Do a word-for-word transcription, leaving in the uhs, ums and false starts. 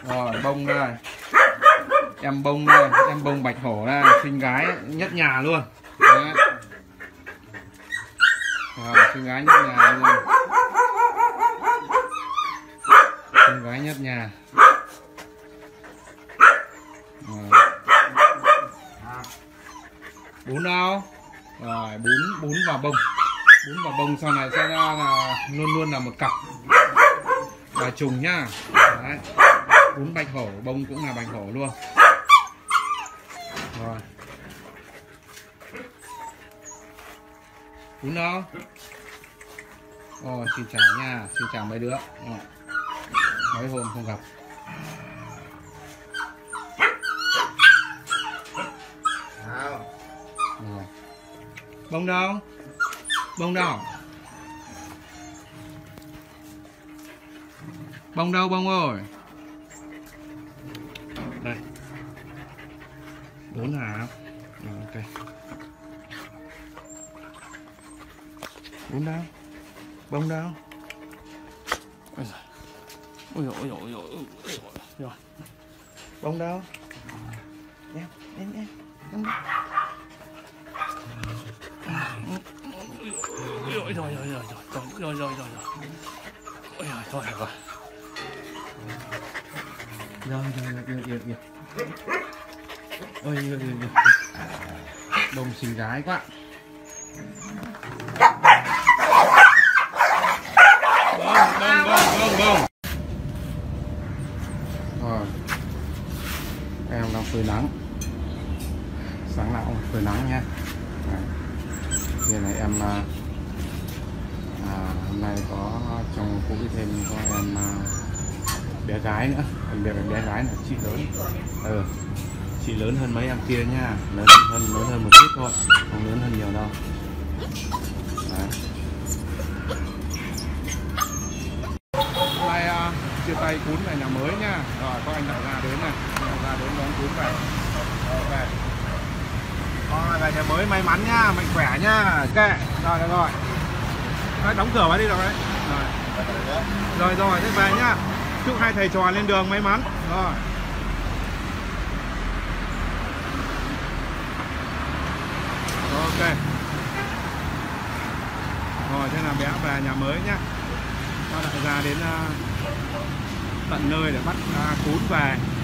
Rồi bông đây, em bông đây, em bông bạch hổ đây, xinh gái nhất nhà luôn. Đấy. Rồi, xinh gái nhất nhà luôn, xinh gái nhất nhà. Rồi. Bún đâu? Rồi bún bún và bông, bún và bông sau này sẽ ra là luôn luôn là một cặp và trùng nhá. Đấy. Bún bạch hổ, bông cũng là bạch hổ luôn. Rồi. Bún đâu? Ồ, xin chào nha, xin chào mấy đứa. Rồi. Mấy hôm không gặp. Rồi. Bông đâu? Bông đâu? Bông đâu bông ơi? Đây. Bốn hả? Rồi, ok. Bốn đâu? Bông đâu? Ôi giời. Ôi dồi, ôi dồi, ôi dồi, ôi dồi. Rồi. Bông đâu? Em, em, em. Bông đâu? Ôi rồi rồi rồi rồi rồi rồi rồi rồi ôi rồi thôi rồi rồi rồi rồi rồi rồi ôi rồi rồi rồi đông xinh gái quá. Bông bông bông bông bông. Rồi em đang phơi nắng, sáng nào cũng phơi nắng nha. Đây này em à, hôm nay có trong khu cái thêm có em à, bé gái nữa, em bé bé gái là chị lớn, ừ, chị lớn hơn mấy em kia nha, lớn hơn lớn hơn một chút thôi, không lớn hơn nhiều đâu. Đấy. Hôm nay à, chia tay cún về nhà mới nha. Rồi có anh đại gia đến này, đại gia đến đón cún về. Ok. Rồi về nhà mới may mắn nhá, mạnh khỏe nhá. Kệ. Rồi được rồi. Đấy, đóng cửa vào đi rồi đấy. Rồi. Rồi rồi, thế về nhá. Chúc hai thầy trò lên đường may mắn. Rồi. Ok. Rồi thế là bé về nhà mới nhá. Cho đại gia đến uh, tận nơi để bắt uh, cún về.